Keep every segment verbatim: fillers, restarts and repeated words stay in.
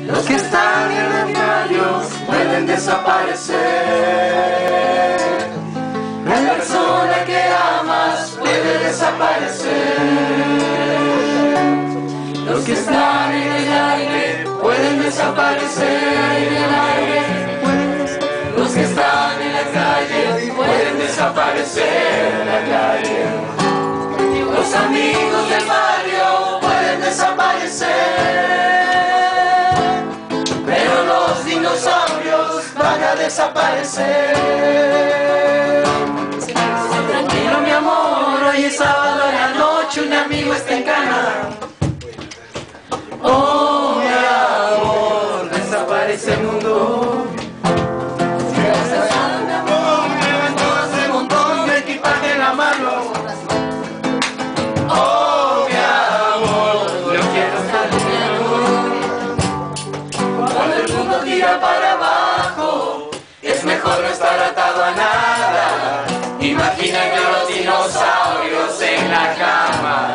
Los que están en los gallos pueden desaparecer. La persona que amas puede desaparecer. Los que están en el aire pueden desaparecer en el aire. Los que están en la calle pueden desaparecer en la calle. Los amigos del barrio pueden desaparecer, pero los dinosaurios van a desaparecer. Tranquilo mi amor, hoy es sábado en la noche, un amigo está en cana. Oh mi amor, desaparece el mundo. Para abajo, es mejor no estar atado a nada. Imagina que los dinosaurios en la cama.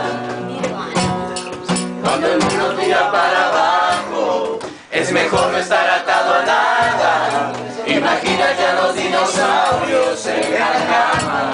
Cuando el mundo tira para abajo, es mejor no estar atado a nada. Imagina que a los dinosaurios en la cama.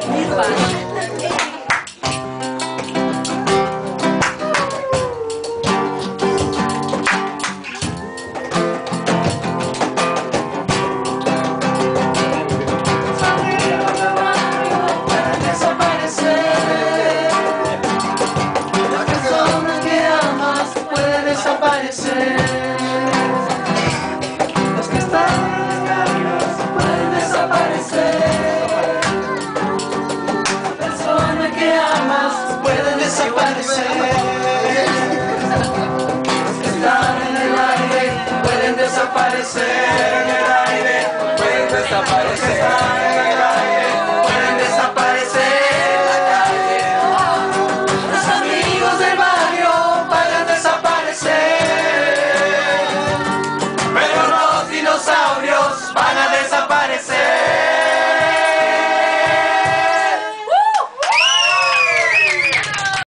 Los que están en las calles pueden desaparecer. La persona que amas puede desaparecer. Los que están en el aire pueden desaparecer en el aire, pueden desaparecer.